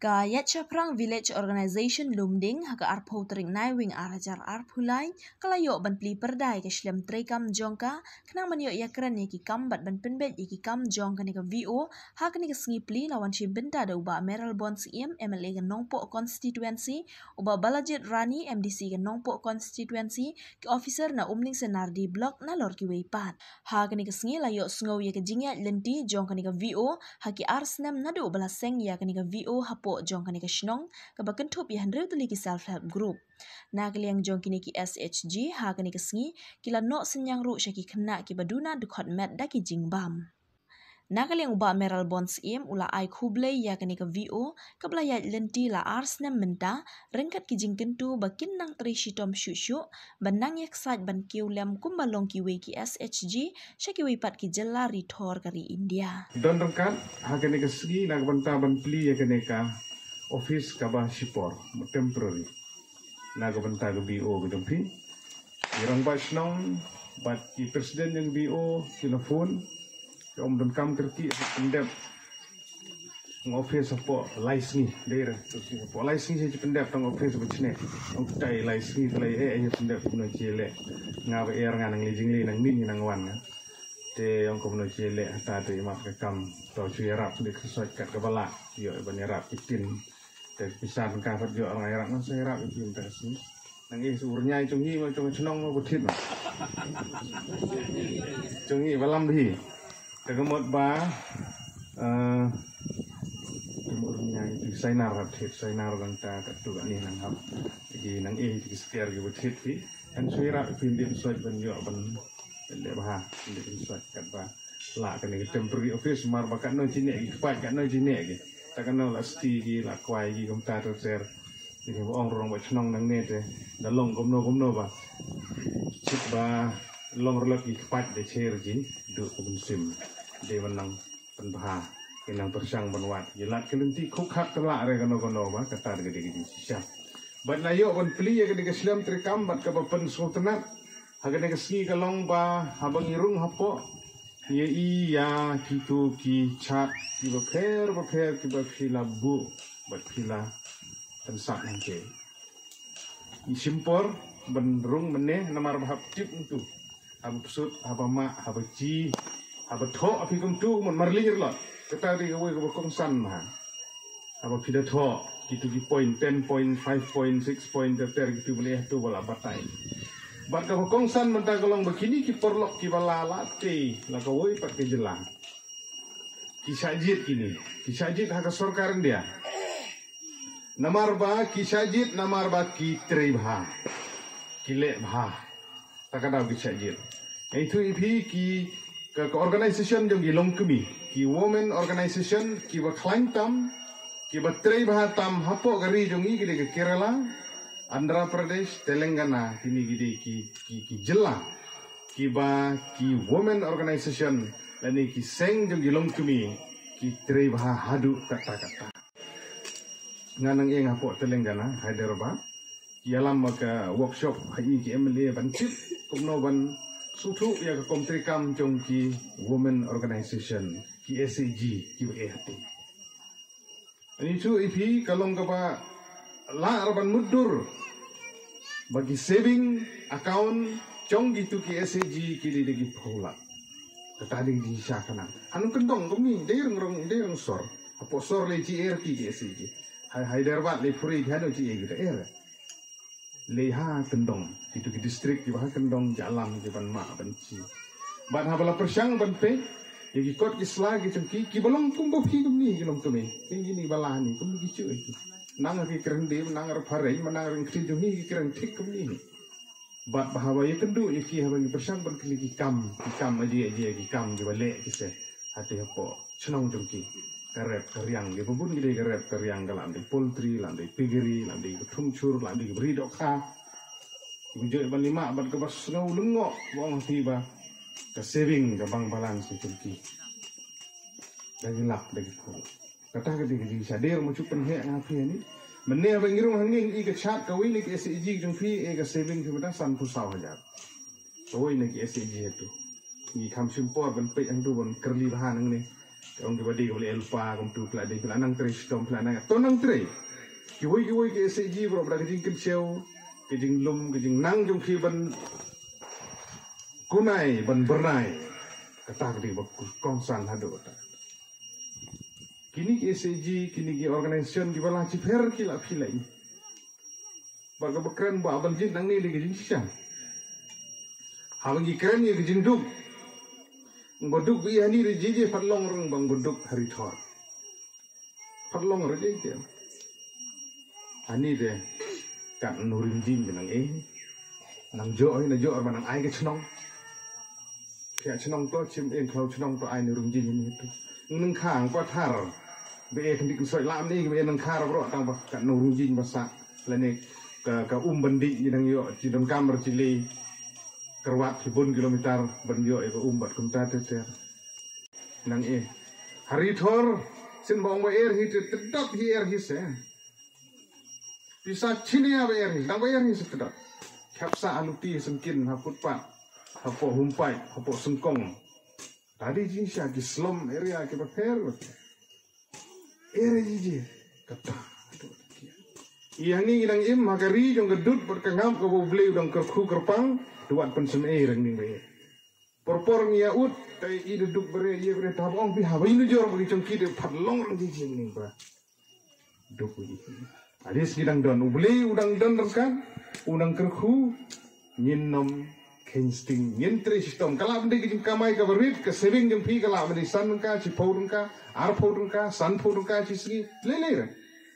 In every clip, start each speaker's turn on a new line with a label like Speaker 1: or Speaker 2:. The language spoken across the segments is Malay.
Speaker 1: Ka Yatchaprang Village Organization Lumding haka arpo tering naiwing arajar arpulai kalayo ban pli perdai ke shlem trekam jongka kenang manyo yakran ki kam bat ban penbet ki kam jongka ni ka VO hak ni ka sngi pli lawan shi benta da uba Meral Bonds MLA ke Nongpo constituency uba Balajit Rani MDC ke Nongpo constituency ke officer na umning senardi blok na lor ki weipat hak ni ka sngi layo sngo ye ke jingya lenti jongka ni ka VO haki arsnam nadu balaseng ya ke ni ka VO hapo jong kani ka shnong ka bakentup ya handrew tuli ki self help group na kaliang jong kini ki SHG ha kani ka sngi kila no senyang ru syaki kena ki baduna dukot met da ki jingbam na kaliang uba Meral Bonds ula ai kublai ya kani ka VO ka belayat lenti la arsnem menta rengkat ki jingkentu bakin nang tri shitom syusyu banang yak sait ban kiulem kumbalong ki we ki SHG syaki wipat ki jelari thor kari India
Speaker 2: don rengkat ha kani ka sngi na banta ban pli ya kani ka office kaba shipor temporary na banta ka BO gudampi irang ba snong bat ki presiden yang BO telefon om don kam kerti pendep office apa license daerah apa license je pendep tang office becne om tai license lai pendep kuno cele ngawe nganang lijing li nang min nang wan te om kuno cele ta te mak kam to chui rap de kesoi kat kepala yo ban rap itin te pisan ka fat yo orang rap man sai rap itin tersi nang surnya chung hi ma chung chnong ma buthit chung hi balam di Tegemot ba umurnya itu sainar hit sainar dan tak tu ni nang hab jadi nang di sekitar gitu hit kan suira pindin suat ban yo ban le bah pindin suat kat ba la kan ni temporary office mar ba kan no jine gi pat kan no jine gi tak kan no la sti gi la kwai gi kom ta ter ser ni ong rong ba chnong nang ne te da long kom no ba chit ba long relok gi pat de cher ji du kun sim de menang penbah yang persang benwat jelat kelenti kukhak telak re kono ba kata gede gede sisa bat layo ban pli ya gede Islam trikam bat ka pen sultanat hagane ka ski kalong ba habang irung hapo ye iya kitu ki chat ki baper ki bapila bu bat pila tensak nangke isimpor benrung meneh namar bahap tip untuk abu pesut haba mak haba ji haba tho api kum tu mon marlir lot kata di gawe ko kong san ma haba pida tho gitu di point 10 point 5 point 6 point ter gitu boleh tu bola batai bat ka kong san menta kolong begini ki porlok ki bala late la ka woi pat ke jelang ki sajid kini ki sajid ha ka sarkaran dia namar ba ki sajid namar ba ki trebha ki le bha takada ki sajid itu ipi ki ke organisation jong gilong kemi ki women organization ki ba klangtam ki ba trebha tam hapo gari jongi gide ke Kerala Andhra Pradesh Telangana kini gide ki jela ki ba ki women organization lani ki seng jong gilong kemi ki trebha hadu kata-kata nganang eng hapo Telangana Hyderabad ki alam maka workshop hai ki MLA bancip kumno ban sutu ya ke komtrikam jong ki women organization ki SAG ki BHT ini tu ipi kalong kapa la arban mudur bagi saving account jong gitu ki SAG ki digi phola tadi di sakana anu kendong kami dereng sor apo sor le GR ki SAG Hyderabad le puri hanu GR kita leha kendong itu di distrik di bawah kendong jalan di ban mak benci ban habala persang ban pe yagi kot ki slag ki balong kumbo ki kumni kilom tumi tinggi ni balani kumni ki cu iki nang ki kerende nang ar phare manang ring kri jumi ki keren tik kumni bat bahawa ye kendu ki habang persang ban ki kam aji ki kam di bale ki se hati hapo chnong jumki karep karyang di pembun gede karep karyang galam di poultry lam di piggery lam di thumchur lam di bridok kha Bunjuk ban lima ban ke bas ngau lengok wong tiba ke saving ke bank balance di Turki lagi lak lagi ko kata ke di sadir mu cupen he ngapi ni menne abang irung hanging i ke chat ka wini ke SAG jung fi e ke saving ke bada san pusau hajar so wini ke SAG itu ni kam simpor ban pe ang du ban kerli bahan ni Orang kebadi boleh elpa tu peladi pelanang tre stom pelanang tonang tre kiwoi ke SG bro berada kejing kenceu kejing lum kejing nang jong ki ban kunai ban bernai kata di kongsan hadu kata kini ke SG kini ke organisation di bala ciper kila pilai baga bekran ba abang jin nang ni le kejing siang habang keren ye kejing duk boduk bi hani re jeje patlong reng bang boduk hari thor patlong re jeje ani de kat nurin jin nang nang jo ai na jo ar nang ai ke chnong ke chnong to chim en khlau chnong to ai nurin jin ni tu nang khang pa thar be e thandi soi lam ni be nang khar bro tang ba kat nurin jin basa la ne ka bandi ni nang yo ci dam kamar ci le kerwat hibun kilometer benjo eko umbat kumta teter nang hari thor sin bong ba hit tedap hi his bisa chinia ba his nang ba his tedap kapsa aluti sengkin haput pat hapo humpai hapo sengkong tadi jinsya di slum area ke paper area ji kata yang ni nang magari jong gedut berkengam ke boleh udang kerku kerpang duat pensem reng ning bae porpor ngia ut tai i duduk bere ye bere tabong pi habai nu jor bagi congki de phatlong reng ji jing ning ba duk ji adis gidang don ubli udang don kan udang kerku nyinom kensting nyentre sistem kala bende ki kamai ka berit ke saving jeng pi kala bende san ka ci powdun ka ar powdun ka san powdun ka ci sgi lele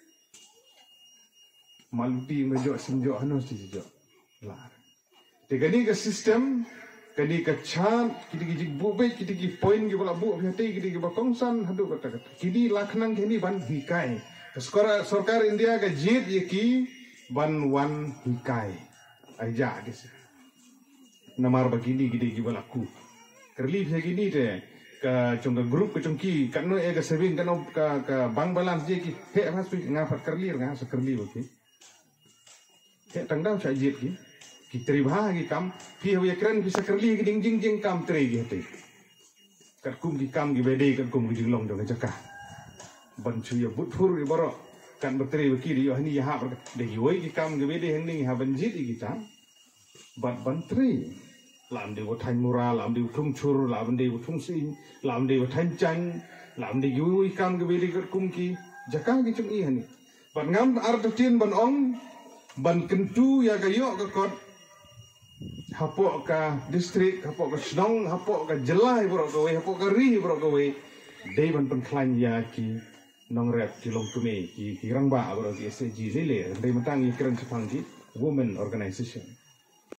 Speaker 2: maluti mejo sinjo hanos ci jo lar Tegani ke sistem, kani ke chan, kiti bube, kiti point gila bu, hati kiti gila kongsan, hadu kata. Kini laknang kini ban hikai. Sorkar India ke jid yaki ban wan hikai. Aja kes. Namar begini kiti gila laku. Kerli bisa gini deh. Ke cungga grup ke cungki, kano ke saving kano ke bank balance je ki. Hek mas pi ngafat kerli ngah sekerli bagi. Hek tangdam saya jid ki. Kitri bahagi kam pi hawi keren bisa kerli ki ding jing kam tre gi hati kat kum ki kam gi bede kat kum gi jinglong dong jakah ban chu ya but phur i baro kan betre ki di hani ya ha de gi woi ki kam gi bede hening ha ban jit gi ta bat ban tre lam de wo thain mura lam de thung chur lam de wo thung sin lam de wo thain chang lam de gi woi kam gi bede kat kum ki jakah gi chung i hani ban ngam ar ta tin ban ong ban kentu ya ga yo ka kot hapok ka distrik hapok ka snong hapok ka jelai bro ka we hapok ka ri bro ka we dei ban pen klan ya ki nong rep ki long tume ki rangba bro ki SG lele dei matang i keren sepang ki women organization